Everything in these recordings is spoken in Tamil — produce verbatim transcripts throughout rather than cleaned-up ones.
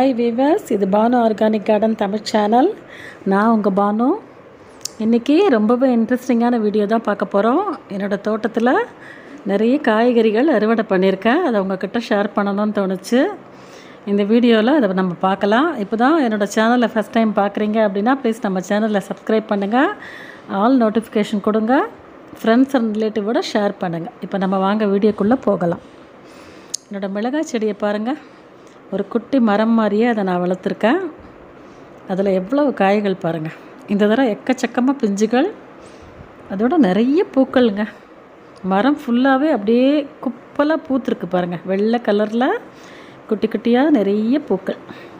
ஹாய் வீவர்ஸ், இது Banu organic garden Tamil channel. நான் உங்கள் பானு. இன்றைக்கி ரொம்பவே இன்ட்ரெஸ்டிங்கான வீடியோ தான் பார்க்க போகிறோம். என்னோடய தோட்டத்தில் நிறைய காய்கறிகள் அறுவடை பண்ணியிருக்கேன். அதை உங்கள்கிட்ட ஷேர் பண்ணணும்னு தோணுச்சு. இந்த வீடியோவில் அதை நம்ம பார்க்கலாம். இப்போ தான் என்னோடய சேனலை ஃபஸ்ட் டைம் பார்க்குறீங்க அப்படின்னா ப்ளீஸ் நம்ம சேனலில் சப்ஸ்கிரைப் பண்ணுங்கள், ஆல் நோட்டிஃபிகேஷன் கொடுங்க, ஃப்ரெண்ட்ஸ் அண்ட் ரிலேட்டிவோட ஷேர் பண்ணுங்கள். இப்போ நம்ம வாங்க வீடியோக்குள்ளே போகலாம். என்னோடய மிளகாய் செடியை பாருங்கள். ஒரு குட்டி மரம் மாதிரியே அதை நான் வளர்த்துருக்கேன். அதில் எவ்வளவு காய்கள் பாருங்கள். இந்த தடவை எக்கச்சக்கமாக பிஞ்சுகள், அதோட நிறைய பூக்கள்ங்க. மரம் ஃபுல்லாகவே அப்படியே குப்பலாக பூத்துருக்கு பாருங்கள். வெள்ளை கலரில் குட்டி குட்டியாக நிறைய பூக்கள்.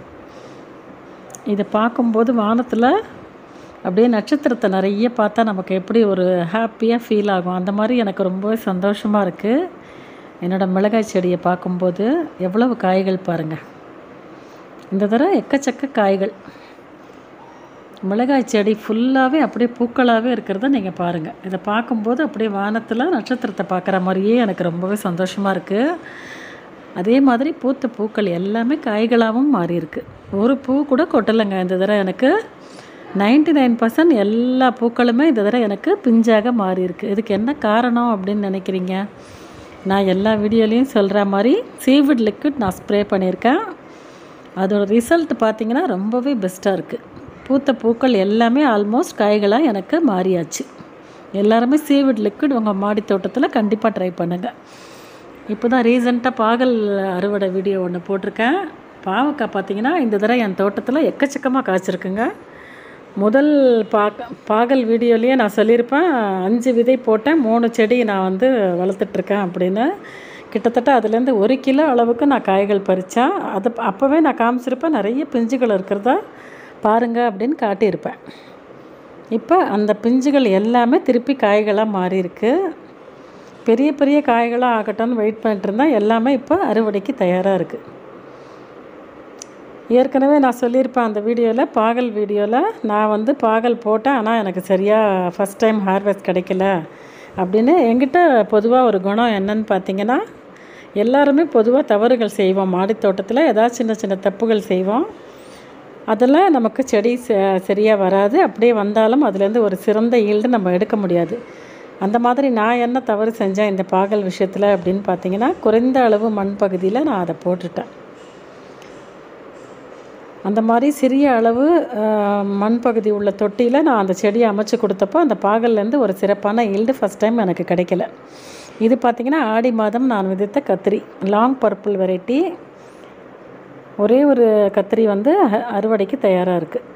இதை பார்க்கும்போது வானத்தில் அப்படியே நட்சத்திரத்தை நிறைய பார்த்தா நமக்கு எப்படி ஒரு ஹாப்பியாக ஃபீல் ஆகும். அந்த மாதிரி எனக்கு ரொம்பவே சந்தோஷமாக இருக்குது. என்னோடய மிளகாய் செடியை பார்க்கும்போது எவ்வளவு காய்கள் பாருங்கள். இந்த தடவை எக்கச்சக்க காய்கள். மிளகாய் செடி ஃபுல்லாகவே அப்படியே பூக்களாகவே இருக்கிறத நீங்கள் பாருங்கள். இதை பார்க்கும்போது அப்படியே வானத்தில் நட்சத்திரத்தை பார்க்குற மாதிரியே எனக்கு ரொம்பவே சந்தோஷமாக இருக்குது. அதே மாதிரி பூத்த பூக்கள் எல்லாமே காய்களாகவும் மாறி இருக்குது. ஒரு பூ கூட கொட்டலைங்க இந்த தடவை. எனக்கு நைன்டி நைன் பர்சன்ட் எல்லா பூக்களுமே இந்த தடவை எனக்கு பிஞ்சாக மாறி இருக்குது. இதுக்கு என்ன காரணம் அப்படின்னு நினைக்கிறீங்க? நான் எல்லா வீடியோலையும் சொல்கிற மாதிரி சீவிட் லிக்விட் நான் ஸ்ப்ரே பண்ணியிருக்கேன். அதோட ரிசல்ட் பார்த்திங்கன்னா ரொம்பவே பெஸ்ட்டாக இருக்குது. பூத்த பூக்கள் எல்லாமே ஆல்மோஸ்ட் காய்களாக எனக்கு மாறியாச்சு. எல்லாருமே சீவிட் லிக்விட் உங்கள் மாடி தோட்டத்தில் கண்டிப்பாக ட்ரை பண்ணுங்கள். இப்போ தான் ரீசெண்டாக பாகல் அறுவடை வீடியோ ஒன்று போட்டிருக்கேன். பாவக்காய் பார்த்திங்கன்னா இந்த தடவை என் தோட்டத்தில் எக்கச்சக்கமாக காய்ச்சிருக்குங்க. முதல் பாக பாகல் வீடியோலேயே நான் சொல்லியிருப்பேன், அஞ்சு விதை போட்டேன், மூணு செடி நான் வந்து வளர்த்துட்ருக்கேன் அப்படின்னு. கிட்டத்தட்ட அதுலேருந்து ஒரு கிலோ அளவுக்கு நான் காய்கள் பறித்தேன். அது அப்போவே நான் காமிச்சிருப்பேன், நிறைய பிஞ்சுகள் இருக்கிறதா பாருங்கள் அப்படின்னு காட்டியிருப்பேன். இப்போ அந்த பிஞ்சுகள் எல்லாமே திருப்பி காய்களாக மாறி இருக்கு. பெரிய பெரிய காய்களாக ஆகட்டும்னு வெயிட் பண்ணிட்டு இருந்தேன். எல்லாமே இப்போ அறுவடைக்கு தயாராக இருக்குது. ஏற்கனவே நான் சொல்லியிருப்பேன் அந்த வீடியோவில், பாகல் வீடியோவில் நான் வந்து பாகல் போட்டேன், ஆனால் எனக்கு சரியாக ஃபஸ்ட் டைம் ஹார்வெஸ்ட் கிடைக்கல அப்படின்னு. என்கிட்ட பொதுவாக ஒரு குணம் என்னன்னு பார்த்தீங்கன்னா, எல்லாருமே பொதுவாக தவறுகள் செய்வோம். மாடி தோட்டத்தில் ஏதாவது சின்ன சின்ன தப்புகள் செய்வோம். அதில் நமக்கு செடி சரியாக வராது. அப்படியே வந்தாலும் அதுலேருந்து ஒரு சிறந்த ஈல்டு நம்ம எடுக்க முடியாது. அந்த மாதிரி நான் என்ன தவறு செஞ்சேன் இந்த பாகல் விஷயத்தில் அப்படின்னு பார்த்தீங்கன்னா, குறைந்த அளவு மண் பகுதியில் நான் அதை போட்டுட்டேன். அந்த மாதிரி சிறிய அளவு மண் பகுதி உள்ள தொட்டியில் நான் அந்த செடியை அமைச்சு கொடுத்தப்போ அந்த பாகல்லேருந்து ஒரு சிறப்பான ஈல்டு ஃபஸ்ட் டைம் எனக்கு கிடைக்கல. இது பார்த்திங்கன்னா ஆடி மாதம் நான் விதைத்த கத்திரி, லாங் பர்பிள் வெரைட்டி. ஒரே ஒரு கத்திரி வந்து அறுவடைக்கு தயாராக இருக்குது.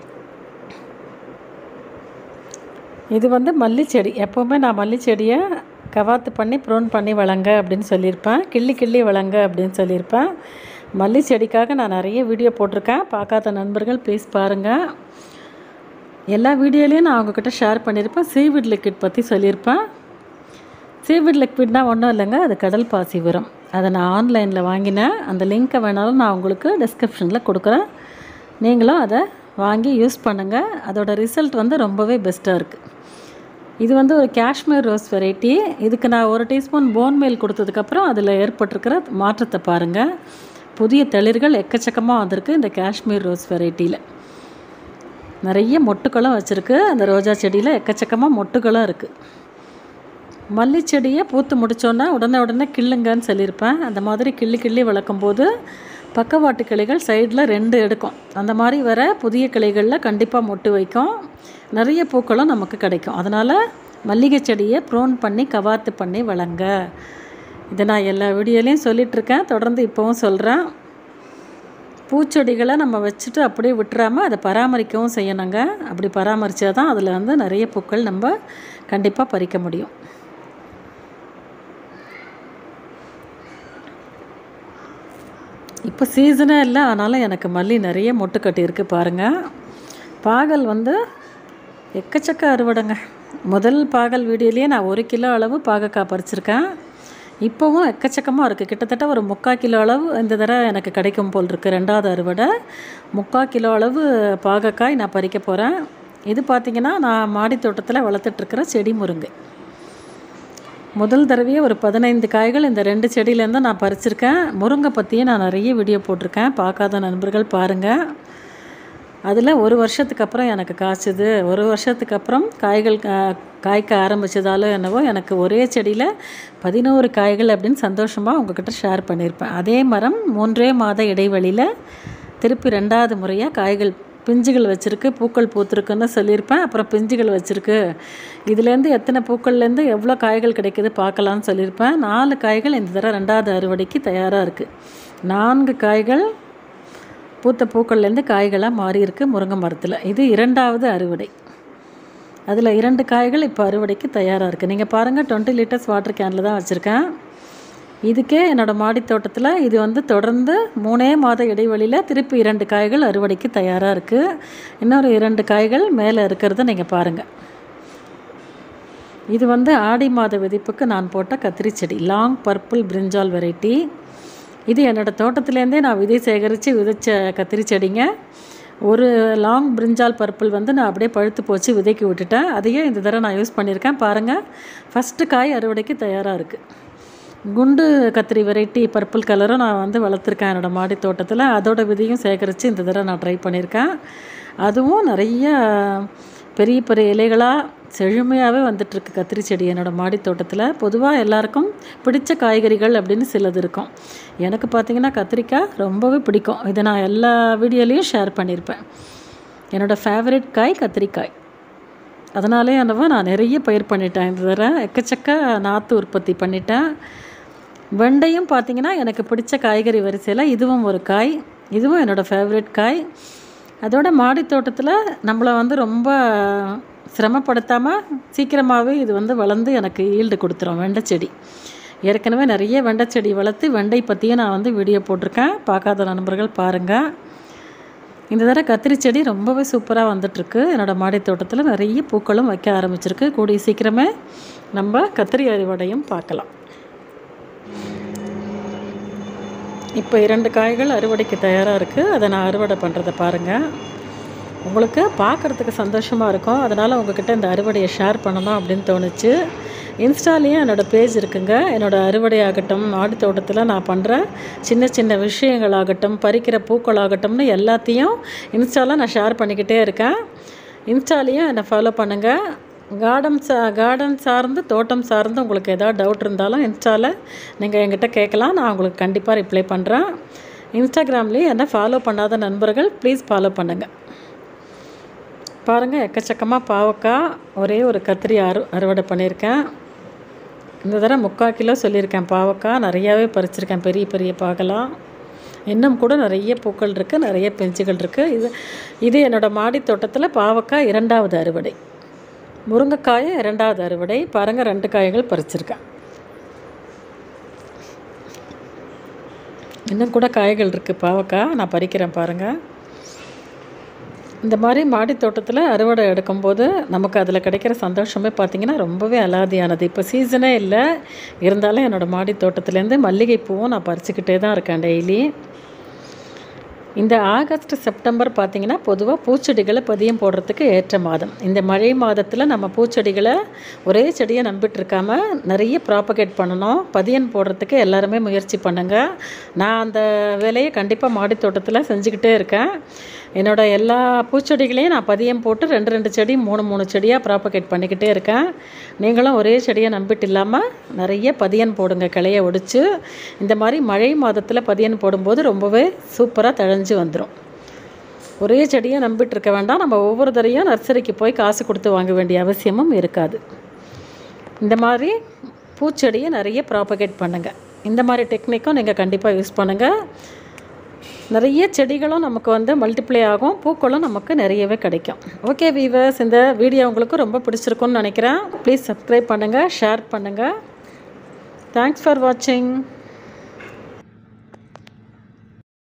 இது வந்து மல்லிச்செடி. எப்போவுமே நான் மல்லிச்செடியை கவாத்து பண்ணி ப்ரூன் பண்ணி வளங்க அப்படின்னு சொல்லியிருப்பேன், கிள்ளி கிள்ளி வளங்க அப்படின்னு சொல்லியிருப்பேன். மல்லி செடிக்காக நான் நிறைய வீடியோ போட்டிருக்கேன். பார்க்காத நண்பர்கள் ப்ளீஸ் பாருங்கள். எல்லா வீடியோலையும் நான் அவங்கக்கிட்ட ஷேர் பண்ணியிருப்பேன். சீவிட் லிக்விட் பற்றி சொல்லியிருப்பேன். சீவிட் லிக்விட்னா ஒன்றும் இல்லைங்க, அது கடல் பாசி உரம். அதை நான் ஆன்லைனில் வாங்கினேன். அந்த லிங்க்கை வேணாலும் நான் உங்களுக்கு டிஸ்கிரிப்ஷனில் கொடுக்குறேன். நீங்களும் அதை வாங்கி யூஸ் பண்ணுங்கள். அதோட ரிசல்ட் வந்து ரொம்பவே பெஸ்ட்டாக இருக்குது. இது வந்து ஒரு காஷ்மீர் ரோஸ் வெரைட்டி. இதுக்கு நான் ஒரு டீஸ்பூன் போன் மீல் கொடுத்ததுக்கப்புறம் அதில் ஏற்பட்டிருக்கிற மாற்றத்தை பாருங்கள். புதிய தளிர்கள் எக்கச்சக்கமாக வந்திருக்கு இந்த காஷ்மீர் ரோஸ் வெரைட்டியில். நிறைய மொட்டுக்களும் வச்சுருக்கு. அந்த ரோஜா செடியில் எக்கச்சக்கமாக மொட்டுக்களும் இருக்குது. மல்லி செடியை பூத்து முடித்தோன்னா உடனே உடனே கிள்ளுங்கன்னு சொல்லியிருப்பேன். அந்த மாதிரி கிள்ளி கிள்ளி வளர்க்கும்போது பக்கவாட்டு கிளைகள் சைடில் ரெண்டு எடுக்கும். அந்த மாதிரி வர புதிய கிளைகளில் கண்டிப்பாக மொட்டு வைக்கும். நிறைய பூக்களும் நமக்கு கிடைக்கும். அதனால் மல்லிகை செடியை ப்ரூன் பண்ணி கவாத்து பண்ணி வளங்க. இதை நான் எல்லா வீடியோலையும் சொல்லிகிட்ருக்கேன், தொடர்ந்து இப்போவும் சொல்கிறேன். பூச்செடிகளை நம்ம வச்சுட்டு அப்படியே விட்டுறாமல் அதை பராமரிக்கவும் செய்யணுங்க. அப்படி பராமரித்தா தான் அதில் வந்து நிறைய பூக்கள் நம்ம கண்டிப்பாக பறிக்க முடியும். இப்போ சீசனே இல்லை, ஆனாலும் எனக்கு மல்லி நிறைய மொட்டு கட்டியிருக்கு பாருங்கள். பாகல் வந்து எக்கச்சக்க அறுவடைங்க. முதல் பாகல் வீடியோலேயே நான் ஒரு கிலோ அளவு பாகக்காய் பறிச்சிருக்கேன். இப்போவும் எக்கச்சக்கமாக இருக்குது. கிட்டத்தட்ட ஒரு முக்கால் கிலோ அளவு இந்த தடவை எனக்கு கிடைக்கும் போல் இருக்குது. ரெண்டாவது அறுவடை முக்கால் கிலோ அளவு பாகக்காய் நான் பறிக்க போகிறேன். இது பார்த்திங்கன்னா நான் மாடி தோட்டத்தில் வளர்த்துட்ருக்கிற செடி முருங்கை. முதல் தடவையே ஒரு பதினைந்து காய்கள் இந்த ரெண்டு செடியிலேருந்து நான் பறிச்சிருக்கேன். முருங்கை பற்றியும் நான் நிறைய வீடியோ போட்டிருக்கேன், பார்க்காத நண்பர்கள் பாருங்கள். அதில் ஒரு வருஷத்துக்கு அப்புறம் எனக்கு காய்ச்சுது. ஒரு வருஷத்துக்கு அப்புறம் காய்கள் காய்க்க ஆரம்பித்ததாலும் என்னவோ எனக்கு ஒரே செடியில் பதினோரு காய்கள் அப்படின்னு சந்தோஷமாக உங்கள்கிட்ட ஷேர் பண்ணியிருப்பேன். அதே மரம் மூன்றே மாத இடைவெளியில் திருப்பி ரெண்டாவது முறையாக காய்கள் பிஞ்சுகள் வச்சுருக்கு, பூக்கள் பூத்துருக்குன்னு சொல்லியிருப்பேன். அப்புறம் பிஞ்சுகள் வச்சுருக்கு, இதுலேருந்து எத்தனை பூக்கள்லேருந்து எவ்வளோ காய்கள் கிடைக்கிது பார்க்கலான்னு சொல்லியிருப்பேன். நாலு காய்கள் இந்த தடவை ரெண்டாவது அறுவடைக்கு தயாராக இருக்குது. நான்கு காய்கள் பூத்த பூக்கள்லேருந்து காய்களாக மாறியிருக்கு முருங்கை மரத்தில். இது இரண்டாவது அறுவடை. அதில் இரண்டு காய்கள் இப்போ அறுவடைக்கு தயாராக இருக்குது. நீங்கள் பாருங்கள், டுவெண்ட்டி லிட்டர்ஸ் வாட்டர் கேனில் தான் வச்சுருக்கேன். இதுக்கே என்னோடய மாடி தோட்டத்தில் இது வந்து தொடர்ந்து மூணே மாத இடைவெளியில் திருப்பி இரண்டு காய்கள் அறுவடைக்கு தயாராக இருக்குது. இன்னொரு இரண்டு காய்கள் மேலே இருக்கிறத நீங்கள் பாருங்கள். இது வந்து ஆடி மாத விதைப்புக்கு நான் போட்ட கத்திரி செடி, லாங் பர்பிள் பிரிஞ்சால் வெரைட்டி. இது என்னோடய தோட்டத்துலேருந்தே நான் விதை சேகரித்து விதைச்ச கத்திரி செடிங்க. ஒரு லாங் பிரிஞ்சால் பர்பிள் வந்து நான் அப்படியே பழுத்து போச்சு, விதைக்கு விட்டுட்டேன். அதையே இந்த தடவை நான் யூஸ் பண்ணியிருக்கேன். பாருங்கள், ஃபஸ்ட்டு காய் அறுவடைக்கு தயாராக இருக்குது. குண்டு கத்திரி வெரைட்டி பர்பிள் கலரும் நான் வந்து வளர்த்துருக்கேன் என்னோடய மாடி தோட்டத்தில். அதோட விதையும் சேகரித்து இந்த தடவை நான் ட்ரை பண்ணியிருக்கேன். அதுவும் நிறைய பெரிய பெரிய இலைகளாக செழுமையாகவே வந்துட்டுருக்கு கத்திரி செடி என்னோடய மாடி தோட்டத்தில். பொதுவாக எல்லாருக்கும் பிடிச்ச காய்கறிகள் அப்படின்னு சிலது இருக்கும். எனக்கு பார்த்திங்கன்னா கத்திரிக்காய் ரொம்பவே பிடிக்கும். இதை நான் எல்லா வீடியோலையும் ஷேர் பண்ணியிருப்பேன். என்னோடய ஃபேவரட் காய் கத்திரிக்காய். அதனாலே என்னவோ நான் நிறைய பயிர் பண்ணிட்டேன். இந்த தடவை எக்கச்சக்க நாற்று உற்பத்தி பண்ணிட்டேன். வெண்டையும் பார்த்திங்கன்னா எனக்கு பிடிச்ச காய்கறி வரிசையில் இதுவும் ஒரு காய். இதுவும் என்னோடய ஃபேவரட் காய். அதோட மாடி தோட்டத்தில் நம்மளை வந்து ரொம்ப சிரமப்படுத்தாமல் சீக்கிரமாகவே இது வந்து வளர்ந்து எனக்கு ஈல்டு கொடுத்துரும் வெண்டை செடி. ஏற்கனவே நிறைய வெண்டை செடி வளர்த்து வெண்டை பற்றியும் நான் வந்து வீடியோ போட்டிருக்கேன், பார்க்காத நண்பர்கள் பாருங்கள். இந்த தடவை கத்திரி செடி ரொம்பவே சூப்பராக வந்துட்டுருக்கு. என்னோடய மாடி தோட்டத்தில் நிறைய பூக்களும் வைக்க ஆரம்பிச்சிருக்கு. கூடிய சீக்கிரமே நம்ம கத்திரி அறுவடையும் பார்க்கலாம். இப்போ இரண்டு காய்கள் அறுவடைக்கு தயாராக இருக்குது. அதை நான் அறுவடை பண்ணுறதை பாருங்கள். உங்களுக்கு பார்க்குறதுக்கு சந்தோஷமாக இருக்கும். அதனால் உங்கள்கிட்ட இந்த அறுவடையை ஷேர் பண்ணணும் அப்படின்னு தோணுச்சு. இன்ஸ்டாலேயும் என்னோடய பேஜ் இருக்குங்க. என்னோடய அறுவடை ஆகட்டும், மாடி தோட்டத்தில் நான் பண்ணுற சின்ன சின்ன விஷயங்களாகட்டும், பறிக்கிற பூக்களாகட்டும்னு எல்லாத்தையும் இன்ஸ்டாவில் நான் ஷேர் பண்ணிக்கிட்டே இருக்கேன். இன்ஸ்டாலேயும் என்னை ஃபாலோ பண்ணுங்கள். கார்டன் சா கார்டன் சார்ந்து தோட்டம் சார்ந்து உங்களுக்கு ஏதாவது டவுட் இருந்தாலும் இன்ஸ்டாவில் நீங்கள் என்கிட்ட கேட்கலாம். நான் உங்களுக்கு கண்டிப்பாக ரிப்ளை பண்ணுறேன். இன்ஸ்டாகிராம்லேயும் என்னை ஃபாலோ பண்ணாத நண்பர்கள் ப்ளீஸ் ஃபாலோ பண்ணுங்கள். பாருங்கள், எக்கச்சக்கமாக பாவக்காய், ஒரே ஒரு கத்திரி அறு அறுவடை பண்ணியிருக்கேன். இந்த தடவை முக்கால் கிலோ சொல்லியிருக்கேன் பாவக்காய். நிறையாவே பறிச்சிருக்கேன், பெரிய பெரிய பாகலாம். இன்னும் கூட நிறைய பூக்கள் இருக்குது, நிறைய பிஞ்சுகள் இருக்குது. இது இது என்னோடய மாடி தோட்டத்தில் பாவக்காய் இரண்டாவது அறுவடை. முருங்கைக்காயும் இரண்டாவது அறுவடை. பாருங்கள், ரெண்டு காய்கள் பறிச்சிருக்கேன். இன்னும் கூட காய்கள் இருக்குது பாவக்காய், நான் பறிக்கிறேன் பாருங்கள். இந்த மாதிரி மாடி தோட்டத்தில் அறுவடை எடுக்கும்போது நமக்கு அதில் கிடைக்கிற சந்தோஷமே பார்த்திங்கன்னா ரொம்பவே அலாதியானது. இப்போ சீசனே இல்லை, இருந்தாலும் என்னோடய மாடி தோட்டத்துலேருந்து மல்லிகைப்பூவும் நான் பறிச்சுக்கிட்டே தான் இருக்கேன் டெய்லி. இந்த ஆகஸ்ட் செப்டம்பர் பார்த்திங்கன்னா பொதுவாக பூச்செடிகளை பதியம் போடுறதுக்கு ஏற்ற மாதம். இந்த மழை மாதத்தில் நம்ம பூச்செடிகளை ஒரே செடியை நம்பிட்டு இருக்காமல் நிறைய ப்ராப்பகேட் பண்ணணும். பதியம் போடுறதுக்கு எல்லாருமே முயற்சி பண்ணுங்கள். நான் அந்த வேலையை கண்டிப்பாக மாடி தோட்டத்தில் செஞ்சுக்கிட்டே இருக்கேன். என்னோடய எல்லா பூச்செடிகளையும் நான் பதியம் போட்டு ரெண்டு ரெண்டு செடி மூணு மூணு செடியாக ப்ராப்பகேட் பண்ணிக்கிட்டே இருக்கேன். நீங்களும் ஒரே செடியை நம்பிட்டு இல்லாமல் நிறைய பதியன் போடுங்க, கிளையை ஒடிச்சு. இந்த மாதிரி மழை மாதத்தில் பதியன் போடும்போது ரொம்பவே சூப்பராக தழைஞ்சு வந்துடும். ஒரே செடியை நம்பிட்டு இருக்க வேண்டாம். நம்ம ஒவ்வொரு தடையும் நர்சரிக்கு போய் காசு கொடுத்து வாங்க வேண்டிய அவசியமும் இருக்காது. இந்த மாதிரி பூச்செடியை நிறைய ப்ராப்பகேட் பண்ணுங்கள். இந்த மாதிரி டெக்னிக்கும் நீங்கள் கண்டிப்பாக யூஸ் பண்ணுங்கள். நிறைய செடிகளும் நமக்கு வந்து மல்டிப்ளை ஆகும், பூக்களும் நமக்கு நிறையவே கிடைக்கும். ஓகே வீவர்ஸ், இந்த வீடியோ உங்களுக்கு ரொம்ப பிடிச்சிருக்குன்னு நினைக்கிறேன். ப்ளீஸ் சப்ஸ்கிரைப் பண்ணுங்கள், ஷேர் பண்ணுங்கள். தேங்க்ஸ் ஃபார் வாட்சிங்.